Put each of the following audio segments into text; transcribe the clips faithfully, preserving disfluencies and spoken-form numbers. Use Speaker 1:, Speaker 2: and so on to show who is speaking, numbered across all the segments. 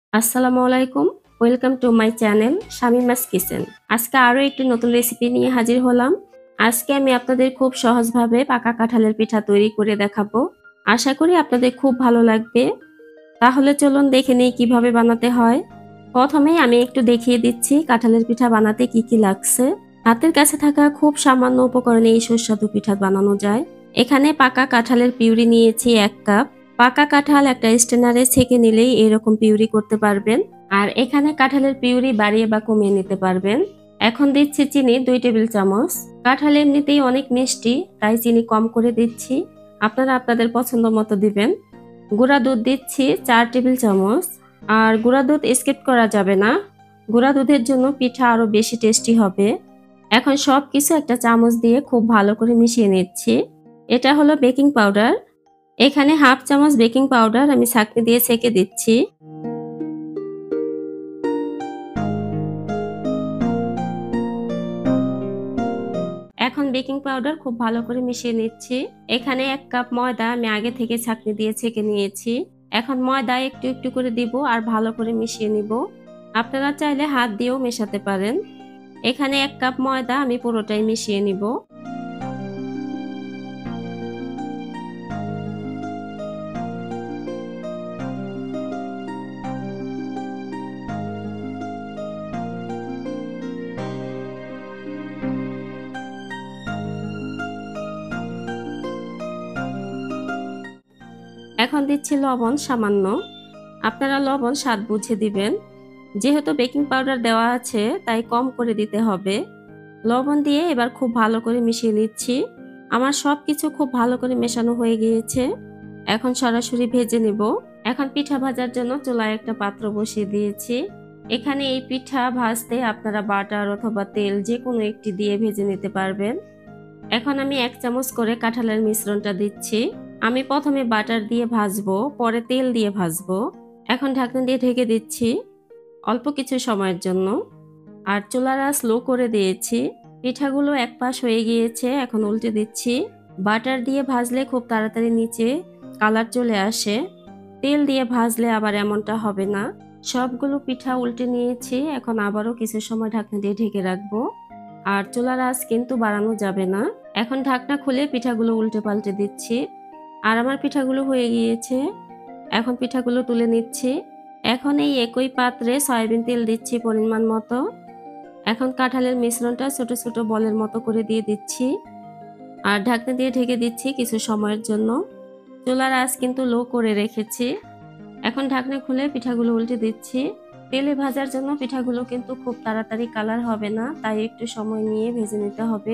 Speaker 1: আসসালামু আলাইকুম। Welcome to my channel Shamima's kitchen. আজকে আরো একটি নতুন রেসিপি নিয়ে হাজির হলাম। আজকে আমি আপনাদের খুব সহজভাবে পাকা কাঁঠালের পিঠা তৈরি করে দেখাবো। আশা করি আপনাদের খুব ভালো লাগবে। তাহলে চলুন দেখে নেই কিভাবে বানাতে হয়। প্রথমেই আমি একটু দেখিয়ে দিচ্ছি কাঁঠালের পিঠা বানাতে কি কি লাগছে। হাতের কাছে থাকা খুব সামান্য উপকরণে এই সুস্বাদু পিঠা বানানো যায়। এখানে পাকা কাঁঠালের পিউরি নিয়েছি এক কাপ। পাকা কাঁঠাল একটা স্ট্রেনারে ছেঁকে নিলেই এরকম পিউরি করতে পারবেন। আর এখানে কাঁঠালের পিউরি বাড়িয়ে বা কমিয়ে নিতে পারবেন। এখন দিচ্ছি চিনি দুই টেবিল চামচ। কাঁঠাল এমনিতেই অনেক মিষ্টি, তাই চিনি কম করে দিচ্ছি। আপনারা আপনাদের পছন্দ মতো দিবেন। গুঁড়া দুধ দিচ্ছি চার টেবিল চামচ। আর গুঁড়া দুধ স্কিপ করা যাবে না। গুঁড়া দুধের জন্য পিঠা আরো বেশি টেস্টি হবে। এখন সব কিছু একটা চামচ দিয়ে খুব ভালো করে মিশিয়ে নিচ্ছি। এটা হলো বেকিং পাউডার। এখানে হাফ চামচ বেকিং পাউডার আমি ছাঁকনি দিয়ে ছেঁকে দিচ্ছি। এখন বেকিং পাউডার খুব ভালো করে মিশিয়ে নিচ্ছি। এখানে এক কাপ ময়দা আমি আগে থেকে ছাঁকনি দিয়ে ছেঁকে নিয়েছি। এখন ময়দা একটু একটু করে দিব আর ভালো করে মিশিয়ে নিব। আপনারা চাইলে হাত দিয়েও মেশাতে পারেন। এখানে এক কাপ ময়দা আমি পুরোটাই মিশিয়ে নিব। এখন দিচ্ছি লবণ সামান্য। আপনারা লবণ স্বাদ বুঝে দিবেন। যেহেতু বেকিং পাউডার দেওয়া আছে তাই কম করে দিতে হবে। লবণ দিয়ে এবার খুব ভালো করে মিশিয়ে নিচ্ছি। আমার সব কিছু খুব ভালো করে মেশানো হয়ে গিয়েছে। এখন সরাসরি ভেজে নেব। এখন পিঠা ভাজার জন্য চুলায় একটা পাত্র বসিয়ে দিয়েছি। এখানে এই পিঠা ভাজতে আপনারা বাটার অথবা তেল যে কোনো একটি দিয়ে ভেজে নিতে পারবেন। এখন আমি এক চামচ করে কাঁঠালের মিশ্রণটা দিচ্ছি। আমি প্রথমে বাটার দিয়ে ভাজবো, পরে তেল দিয়ে ভাজবো। এখন ঢাকনা দিয়ে ঢেকে দিচ্ছি অল্প কিছু সময়ের জন্য। আর চুলার আঁচ লো করে দিয়েছি। পিঠাগুলো এক পাশ হয়ে গিয়েছে, এখন উল্টে দিচ্ছি। বাটার দিয়ে ভাজলে খুব তাড়াতাড়ি নিচে কালার চলে আসে। তেল দিয়ে ভাজলে আবার এমনটা হবে না। সবগুলো পিঠা উল্টে নিয়েছি। এখন আবারও কিছু সময় ঢাকনা দিয়ে ঢেকে রাখবো। আর চুলার আঁচ কিন্তু বাড়ানো যাবে না। এখন ঢাকনা খুলে পিঠাগুলো উল্টে পাল্টে দিচ্ছি। আর আমার পিঠাগুলো হয়ে গিয়েছে। এখন পিঠাগুলো তুলে নিচ্ছি। এখন এই একই পাত্রে সয়াবিন তেল দিচ্ছি পরিমাণ মতো। এখন কাঁঠালের মিশ্রণটা ছোট ছোট বলের মতো করে দিয়ে দিচ্ছি। আর ঢাকনা দিয়ে ঢেকে দিচ্ছি কিছু সময়ের জন্য। চুলার আঁচ কিন্তু লো করে রেখেছি। এখন ঢাকনা খুলে পিঠাগুলো উল্টে দিচ্ছি। তেলে ভাজার জন্য পিঠাগুলো কিন্তু খুব তাড়াতাড়ি কালার হবে না, তাই একটু সময় নিয়ে ভেজে নিতে হবে।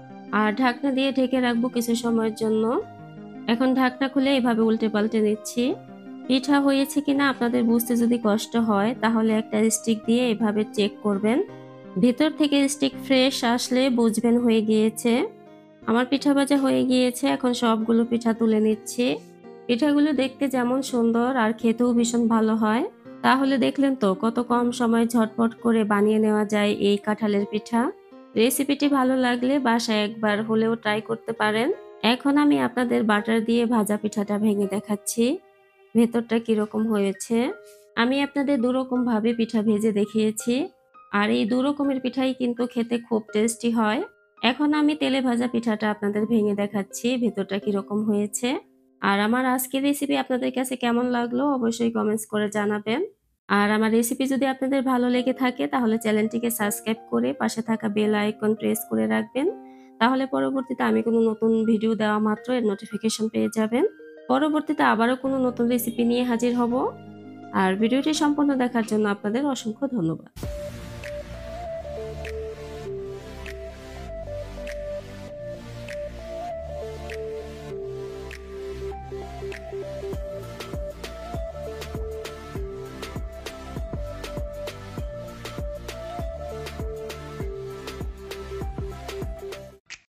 Speaker 1: আর ঢাকনা দিয়ে ঢেকে রাখবো কিছু সময়ের জন্য। এখন ঢাকনা খুলে এভাবে উল্টে পাল্টে নিচ্ছি। পিঠা হয়েছে কিনা আপনাদের বুঝতে যদি কষ্ট হয় তাহলে একটা স্টিক দিয়ে এভাবে চেক করবেন। ভিতর থেকে স্টিক ফ্রেশ আসলে বুঝবেন হয়ে গিয়েছে। আমার পিঠা ভাজা হয়ে গিয়েছে। এখন সবগুলো পিঠা তুলে নিচ্ছি। পিঠাগুলো দেখতে যেমন সুন্দর আর খেতেও ভীষণ ভালো হয়। তাহলে দেখলেন তো কত কম সময়ে ঝটপট করে বানিয়ে নেওয়া যায় এই কাঁঠালের পিঠা। রেসিপিটি ভালো লাগলে বাসায় একবার হলেও ট্রাই করতে পারেন। এখন আমি আপনাদের বাটার দিয়ে ভাজা পিঠাটা ভেঙে দেখাচ্ছি ভেতরটা কিরকম হয়েছে। আমি আপনাদের দুরকম ভাবে পিঠা ভেজে দেখিয়েছি। আর এই দু রকমের পিঠাই কিন্তু খেতে খুব টেস্টি হয়। এখন আমি তেলে ভাজা পিঠাটা আপনাদের ভেঙে দেখাচ্ছি ভেতরটা কিরকম হয়েছে। আর আমার আজকের রেসিপি আপনাদের কাছে কেমন লাগলো অবশ্যই কমেন্টস করে জানাবেন। আর আমার রেসিপি যদি আপনাদের ভালো লেগে থাকে তাহলে চ্যানেলটিকে সাবস্ক্রাইব করে পাশে থাকা বেল আইকন প্রেস করে রাখবেন। তাহলে পরবর্তীতে আমি কোনো নতুন ভিডিও দেওয়া মাত্র এর নোটিফিকেশন পেয়ে যাবেন। পরবর্তীতে আবারও কোনো নতুন রেসিপি নিয়ে হাজির হব। আর ভিডিওটি সম্পূর্ণ দেখার জন্য আপনাদের অসংখ্য ধন্যবাদ।